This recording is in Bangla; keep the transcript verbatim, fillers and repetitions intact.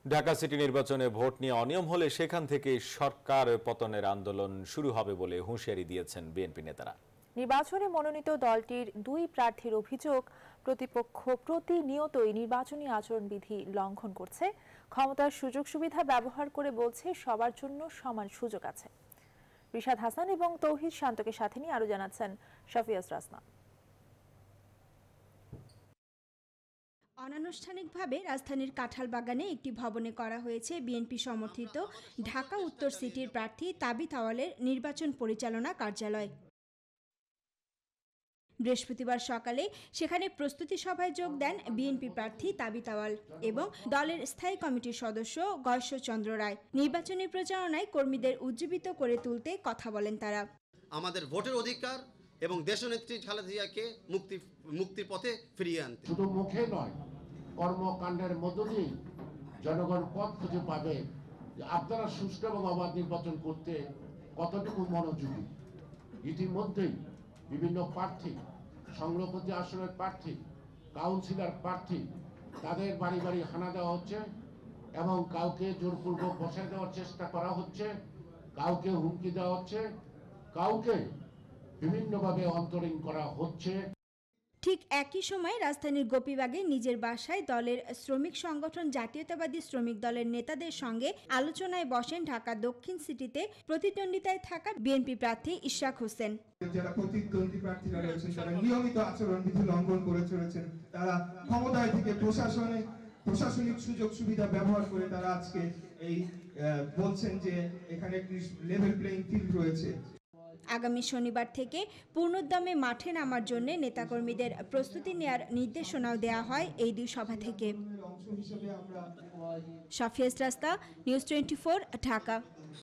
ঢাকা সিটি নির্বাচনে ভোট নিয়ে অনিয়ম হলে সেখান থেকে সরকার পতনের আন্দোলন শুরু হবে বলে হুঁশিয়ারি দিয়েছেন বিএনপি নেতারা। নির্বাচনে মনোনীত দলটির দুই প্রার্থীর অভিযোগ, প্রতিপক্ষ প্রতিনিয়তই নির্বাচনী আচরণবিধি লঙ্ঘন করছে, ক্ষমতার সুযোগ সুবিধা ব্যবহার করে বলছে সবার জন্য সমান সুযোগ আছে। রিশাদ হাসান এবং তৌহিদ শান্তকে সাথে নিয়ে আরো জানাচ্ছেন শাফিয়াস রাসনা। অনানুষ্ঠানিকভাবে রাজধানীর কাঁঠালবাগানে একটি ভবনে করা হয়েছে বিএনপি সমর্থিত ঢাকা উত্তর সিটির প্রার্থী তাবিথ আওয়ালের নির্বাচন পরিচালনা কার্যালয়। বৃহস্পতিবার সকালে সেখানে প্রস্তুতি সভায় যোগ দেন বিএনপি প্রার্থী তাবিথ আওয়াল এবং দলের স্থায়ী কমিটির সদস্য গয়েশ্বরচন্দ্র রায়। নির্বাচনী প্রচারণায় কর্মীদের উজ্জীবিত করে তুলতে কথা বলেন তারা। আমাদের ভোটের অধিকার এবং দেশনেত্রী খালেদা জিয়াকে মুক্তি মুক্তির পথে ফিরিয়ে আনতে, শুধু মুখে নয় কর্মকাণ্ডের মধ্য দিয়ে জনগণ পথ খুঁজে পাবে যে আপনারা সুষ্ঠু এবং অবাধ নির্বাচন করতে কতটুকু মনোযোগী। ইতিমধ্যেই বিভিন্ন প্রার্থী, সংরক্ষিত আসনের প্রার্থী, কাউন্সিলর প্রার্থী, তাদের বাড়ি বাড়ি হানা দেওয়া হচ্ছে এবং কাউকে জোরপূর্বক বসায় দেওয়ার চেষ্টা করা হচ্ছে, কাউকে হুমকি দেওয়া হচ্ছে, কাউকে বিভিন্নভাবে অন্তরীণ করা হচ্ছে। ঠিক একই সময় রাজধানীর গোপীবাগে নিজের বাসায় দলের শ্রমিক সংগঠন জাতীয়তাবাদী শ্রমিক দলের নেতাদের সঙ্গে আলোচনায় বসেন ঢাকা দক্ষিণ সিটিতে প্রতিদ্বন্দ্বিতায় থাকা বিএনপি প্রার্থী ইশরাক হোসেন। যারা প্রতিদ্বন্দ্বী প্রার্থীরা রয়েছেন তারা নিয়মিত আচরণবিধি লঙ্ঘন করে চলেছেন। তারা ক্ষমতায় থেকে প্রশাসনে প্রশাসনিক সুযোগ সুবিধা ব্যবহার করে তারা আজকে এই বলছেন যে এখানে একটি লেভেল প্লেইং ফিল্ড রয়েছে। আগামী শনিবার থেকে পূর্ণোদ্যমে মাঠে নামার জন্য নেতাকর্মীদের প্রস্তুতি নেয়ার নির্দেশনাও দেওয়া হয় এই দুই সভা থেকে। শাফিয়াস রাস্তা, নিউজ টোয়েন্টি ফোর, ঢাকা।